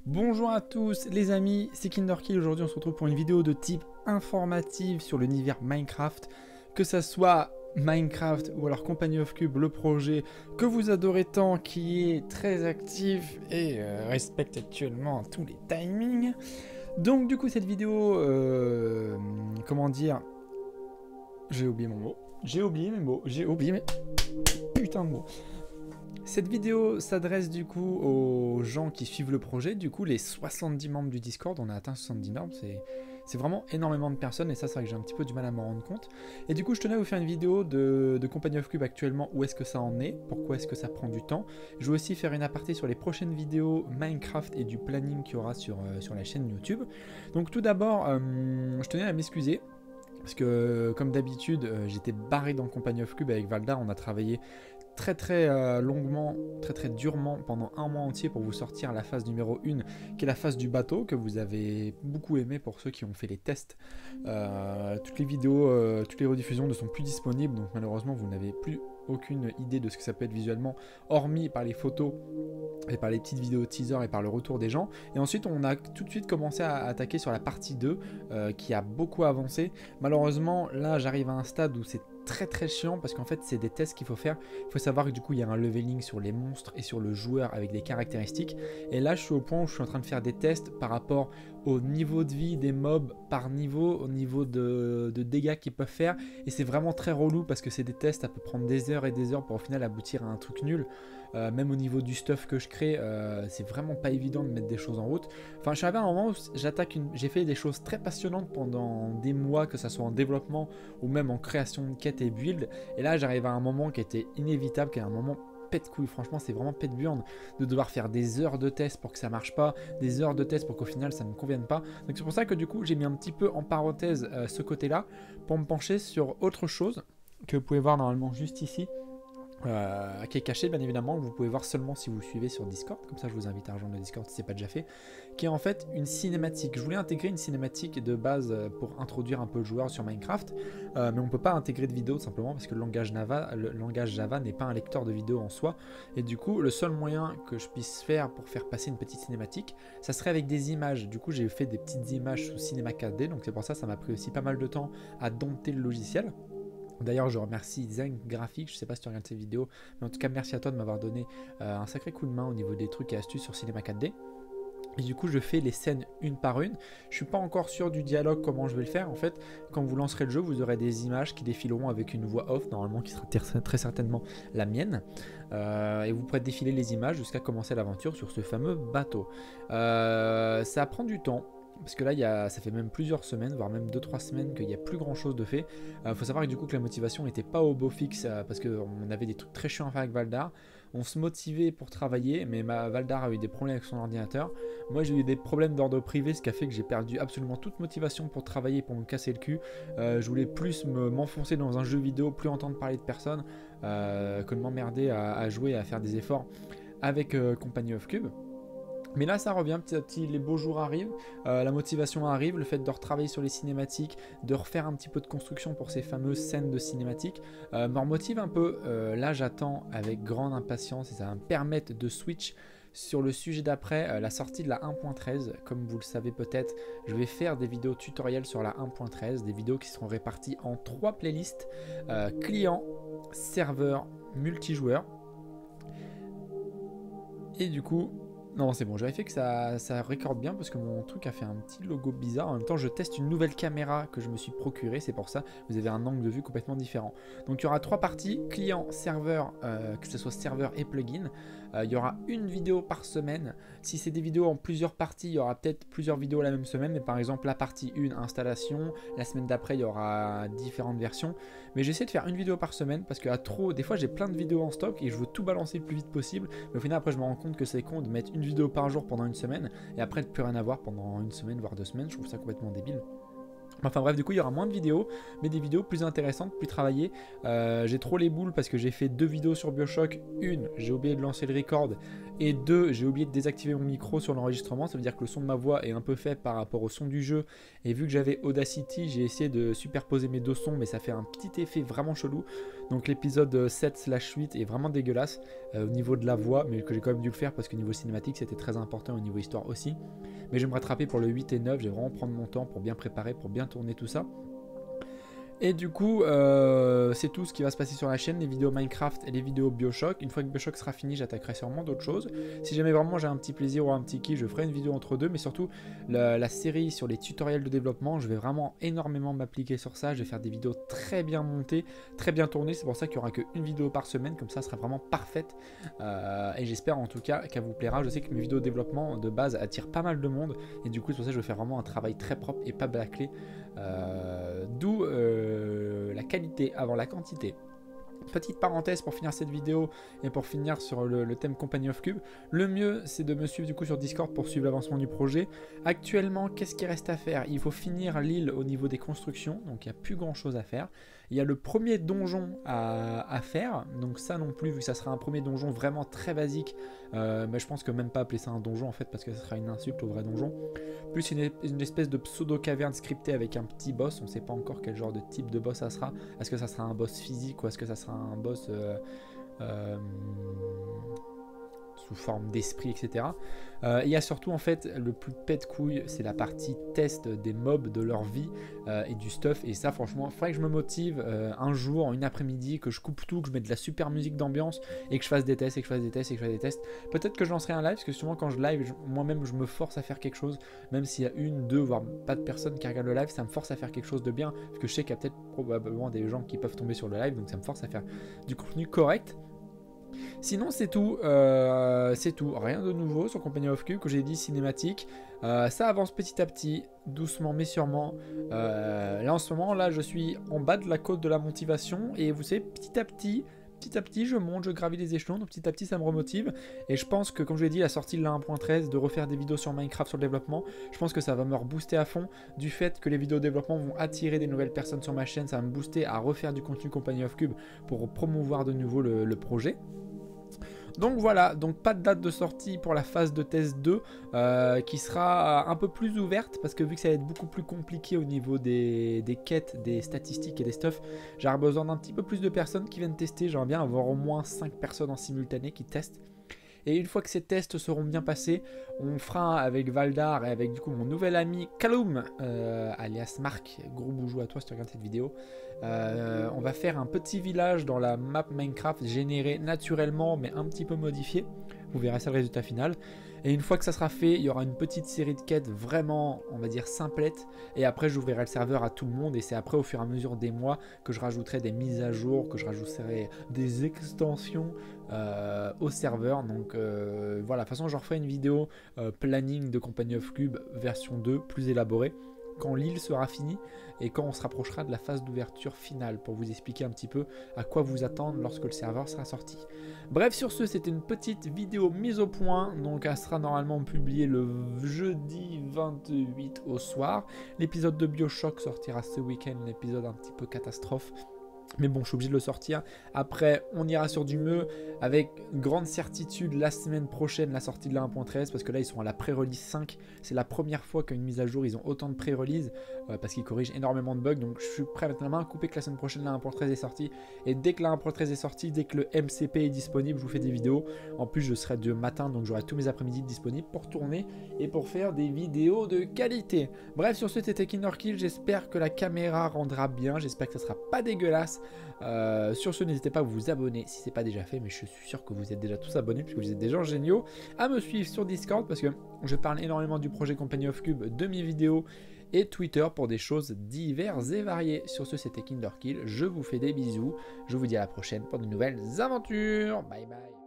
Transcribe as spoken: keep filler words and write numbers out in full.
Bonjour à tous les amis, c'est KinderKill. Aujourd'hui on se retrouve pour une vidéo de type informative sur l'univers Minecraft. Que ça soit Minecraft ou alors Company of Cubes, le projet que vous adorez tant, qui est très actif et euh, respecte actuellement tous les timings. Donc du coup cette vidéo, euh, comment dire, j'ai oublié mon mot, j'ai oublié mes mots, j'ai oublié mes putain de mots. Cette vidéo s'adresse du coup aux gens qui suivent le projet, du coup les soixante-dix membres du Discord, on a atteint soixante-dix membres, c'est vraiment énormément de personnes et ça c'est vrai que j'ai un petit peu du mal à m'en rendre compte. Et du coup je tenais à vous faire une vidéo de, de Company of Cubes actuellement, où est-ce que ça en est, pourquoi est-ce que ça prend du temps. Je vais aussi faire une aparté sur les prochaines vidéos Minecraft et du planning qu'il y aura sur, euh, sur la chaîne YouTube. Donc tout d'abord, euh, je tenais à m'excuser. Parce que comme d'habitude, euh, j'étais barré dans Company of Cubes avec Valdar, on a travaillé très très euh, longuement, très très durement pendant un mois entier pour vous sortir la phase numéro un qui est la phase du bateau que vous avez beaucoup aimé pour ceux qui ont fait les tests. Euh, toutes les vidéos, euh, toutes les rediffusions ne sont plus disponibles, donc malheureusement vous n'avez plus aucune idée de ce que ça peut être visuellement, hormis par les photos et par les petites vidéos teaser et par le retour des gens. Et ensuite on a tout de suite commencé à attaquer sur la partie deux euh, qui a beaucoup avancé. Malheureusement là j'arrive à un stade où c'est très très chiant parce qu'en fait c'est des tests qu'il faut faire. Il faut savoir que du coup il y a un leveling sur les monstres et sur le joueur avec des caractéristiques, et là je suis au point où je suis en train de faire des tests par rapport au niveau de vie des mobs par niveau, au niveau de, de dégâts qu'ils peuvent faire, et c'est vraiment très relou parce que c'est des tests, ça peut prendre des heures et des heures pour au final aboutir à un truc nul. Euh, même au niveau du stuff que je crée, euh, c'est vraiment pas évident de mettre des choses en route. Enfin, je suis arrivé à un moment où j'attaque une... j'ai fait des choses très passionnantes pendant des mois, que ça soit en développement ou même en création de quêtes et build. Et là, j'arrive à un moment qui était inévitable, qui est un moment pète couille. Franchement, c'est vraiment pète burne de devoir faire des heures de tests pour que ça marche pas, des heures de tests pour qu'au final ça ne me convienne pas. Donc c'est pour ça que du coup, j'ai mis un petit peu en parenthèse euh, ce côté-là pour me pencher sur autre chose que vous pouvez voir normalement juste ici. Euh, qui est caché bien évidemment, vous pouvez voir seulement si vous suivez sur Discord, comme ça je vous invite à rejoindre le Discord si ce n'est pas déjà fait, qui est en fait une cinématique. Je voulais intégrer une cinématique de base pour introduire un peu le joueur sur Minecraft, euh, mais on ne peut pas intégrer de vidéo simplement parce que le langage Java, le langage Java n'est pas un lecteur de vidéo en soi, et du coup le seul moyen que je puisse faire pour faire passer une petite cinématique, ça serait avec des images. Du coup j'ai fait des petites images sous Cinema quatre D, donc c'est pour ça ça m'a pris aussi pas mal de temps à dompter le logiciel. D'ailleurs, je remercie Zen Graphics, je sais pas si tu regardes ces vidéos, mais en tout cas, merci à toi de m'avoir donné euh, un sacré coup de main au niveau des trucs et astuces sur Cinema quatre D. Et du coup, je fais les scènes une par une. Je suis pas encore sûr du dialogue, comment je vais le faire. En fait, quand vous lancerez le jeu, vous aurez des images qui défileront avec une voix off, normalement qui sera très certainement la mienne. Euh, et vous pourrez défiler les images jusqu'à commencer l'aventure sur ce fameux bateau. Euh, ça prend du temps. Parce que là, il y a, ça fait même plusieurs semaines, voire même deux trois semaines qu'il n'y a plus grand chose de fait. Il euh, faut savoir que du coup que la motivation n'était pas au beau fixe euh, parce qu'on avait des trucs très chiants à faire avec Valdar. On se motivait pour travailler, mais ma, Valdar a eu des problèmes avec son ordinateur. Moi j'ai eu des problèmes d'ordre privé, ce qui a fait que j'ai perdu absolument toute motivation pour travailler, pour me casser le cul. Euh, je voulais plus m'enfoncer dans un jeu vidéo, plus entendre parler de personne, euh, que de m'emmerder à, à jouer et à faire des efforts avec euh, Company of Cubes. Mais là ça revient petit à petit, les beaux jours arrivent, euh, la motivation arrive, le fait de retravailler sur les cinématiques, de refaire un petit peu de construction pour ces fameuses scènes de cinématiques, euh, me remotive un peu. Euh, là j'attends avec grande impatience et ça va me permettre de switch sur le sujet d'après, euh, la sortie de la un point treize. Comme vous le savez peut-être, je vais faire des vidéos tutoriels sur la un point treize, des vidéos qui seront réparties en trois playlists, euh, client, serveur, multijoueur. Et du coup... Non, c'est bon, j'ai vérifié que ça, ça recorde bien parce que mon truc a fait un petit logo bizarre. En même temps, je teste une nouvelle caméra que je me suis procurée, c'est pour ça vous avez un angle de vue complètement différent. Donc, il y aura trois parties, client, serveur, euh, que ce soit serveur et plugin. Euh, il y aura une vidéo par semaine. Si c'est des vidéos en plusieurs parties, il y aura peut-être plusieurs vidéos la même semaine. Mais par exemple, la partie un, installation. La semaine d'après, il y aura différentes versions. Mais j'essaie de faire une vidéo par semaine parce que à trop, des fois, j'ai plein de vidéos en stock et je veux tout balancer le plus vite possible. Mais au final, après, je me rends compte que c'est con de mettre une vidéo par jour pendant une semaine et après de plus rien avoir pendant une semaine voire deux semaines. Je trouve ça complètement débile. Enfin bref, du coup il y aura moins de vidéos, mais des vidéos plus intéressantes, plus travaillées. Euh, j'ai trop les boules parce que j'ai fait deux vidéos sur BioShock. Une, j'ai oublié de lancer le record. Et deux, j'ai oublié de désactiver mon micro sur l'enregistrement. Ça veut dire que le son de ma voix est un peu fait par rapport au son du jeu. Et vu que j'avais Audacity, j'ai essayé de superposer mes deux sons, mais ça fait un petit effet vraiment chelou. Donc l'épisode sept slash huit est vraiment dégueulasse euh, au niveau de la voix, mais que j'ai quand même dû le faire parce que niveau cinématique c'était très important, au niveau histoire aussi. Mais je vais me rattraper pour le huit et neuf, je vais vraiment prendre mon temps pour bien préparer, pour bien tourner tout ça. Et du coup, euh, c'est tout ce qui va se passer sur la chaîne, les vidéos Minecraft et les vidéos BioShock. Une fois que BioShock sera fini, j'attaquerai sûrement d'autres choses. Si jamais vraiment j'ai un petit plaisir ou un petit kiff, je ferai une vidéo entre deux. Mais surtout, la, la série sur les tutoriels de développement, je vais vraiment énormément m'appliquer sur ça. Je vais faire des vidéos très bien montées, très bien tournées. C'est pour ça qu'il n'y aura qu'une vidéo par semaine, comme ça, elle sera vraiment parfaite. Euh, et j'espère en tout cas qu'elle vous plaira. Je sais que mes vidéos de développement de base attirent pas mal de monde. Et du coup, c'est pour ça que je vais faire vraiment un travail très propre et pas bâclé. Euh, D'où euh, la qualité avant la quantité. Petite parenthèse pour finir cette vidéo et pour finir sur le, le thème Company of Cube. Le mieux c'est de me suivre du coup sur Discord pour suivre l'avancement du projet. Actuellement, qu'est-ce qui reste à faire? Il faut finir l'île au niveau des constructions, donc il n'y a plus grand chose à faire. Il y a le premier donjon à, à faire, donc ça non plus, vu que ça sera un premier donjon vraiment très basique, euh, mais je pense que même pas appeler ça un donjon en fait, parce que ça sera une insulte au vrai donjon. Plus une, une espèce de pseudo-caverne scriptée avec un petit boss, on ne sait pas encore quel genre de type de boss ça sera. Est-ce que ça sera un boss physique ou est-ce que ça sera un boss euh, euh, sous forme d'esprit, et cetera. Euh, il y a surtout en fait le plus pète couille, c'est la partie test des mobs, de leur vie euh, et du stuff. Et ça franchement, il faudrait que je me motive euh, un jour, une après-midi, que je coupe tout, que je mette de la super musique d'ambiance et que je fasse des tests et que je fasse des tests et que je fasse des tests. Peut-être que je lancerai un live, parce que souvent quand je live, moi-même je me force à faire quelque chose, même s'il y a une, deux, voire pas de personnes qui regardent le live, ça me force à faire quelque chose de bien, parce que je sais qu'il y a peut-être probablement des gens qui peuvent tomber sur le live, donc ça me force à faire du contenu correct. Sinon c'est tout, euh, c'est tout, rien de nouveau sur Company of Cube, que j'ai dit cinématique, euh, ça avance petit à petit, doucement mais sûrement, euh, là en ce moment là je suis en bas de la côte de la motivation et vous savez petit à petit, petit à petit je monte, je gravis les échelons, donc petit à petit ça me remotive et je pense que comme je l'ai dit la sortie de la un point treize, de refaire des vidéos sur Minecraft sur le développement, je pense que ça va me rebooster à fond du fait que les vidéos de développement vont attirer des nouvelles personnes sur ma chaîne, ça va me booster à refaire du contenu Company of Cube pour promouvoir de nouveau le, le projet. Donc voilà, donc pas de date de sortie pour la phase de test deux euh, qui sera un peu plus ouverte parce que vu que ça va être beaucoup plus compliqué au niveau des, des quêtes, des statistiques et des stuff, j'aurai besoin d'un petit peu plus de personnes qui viennent tester. J'aimerais bien avoir au moins cinq personnes en simultané qui testent. Et une fois que ces tests seront bien passés, on fera avec Valdar et avec du coup mon nouvel ami Kaloum, euh, alias Marc, gros boujou à toi si tu regardes cette vidéo. Euh, on va faire un petit village dans la map Minecraft générée naturellement mais un petit peu modifiée. Vous verrez ça le résultat final. Et une fois que ça sera fait, il y aura une petite série de quêtes vraiment, on va dire, simplette. Et après, j'ouvrirai le serveur à tout le monde. Et c'est après, au fur et à mesure des mois, que je rajouterai des mises à jour, que je rajouterai des extensions euh, au serveur. Donc euh, voilà, de toute façon, je referai une vidéo euh, planning de Company of Cube version deux, plus élaborée, quand l'île sera finie et quand on se rapprochera de la phase d'ouverture finale pour vous expliquer un petit peu à quoi vous attendre lorsque le serveur sera sorti. Bref, sur ce, c'était une petite vidéo mise au point, donc elle sera normalement publiée le jeudi vingt-huit au soir. L'épisode de BioShock sortira ce week-end, l'épisode un petit peu catastrophe. Mais bon, je suis obligé de le sortir. Après, on ira sur du mieux avec grande certitude la semaine prochaine, la sortie de la un point treize, parce que là, ils sont à la pré-release cinq. C'est la première fois qu'une mise à jour, ils ont autant de pré-release, euh, parce qu'ils corrigent énormément de bugs. Donc, je suis prêt maintenant à couper que la semaine prochaine, la un point treize est sortie. Et dès que la un point treize est sortie, dès que le M C P est disponible, je vous fais des vidéos. En plus, je serai de matin, donc j'aurai tous mes après-midi disponibles pour tourner et pour faire des vidéos de qualité. Bref, sur ce, c'était KinderKill. J'espère que la caméra rendra bien. J'espère que ça sera pas dégueulasse. Euh, sur ce, n'hésitez pas à vous abonner si ce n'est pas déjà fait, mais je suis sûr que vous êtes déjà tous abonnés puisque vous êtes des gens géniaux, à me suivre sur Discord parce que je parle énormément du projet Company of Cube, de mes vidéos et Twitter pour des choses diverses et variées. Sur ce, c'était KinderKill, je vous fais des bisous, je vous dis à la prochaine pour de nouvelles aventures, bye bye.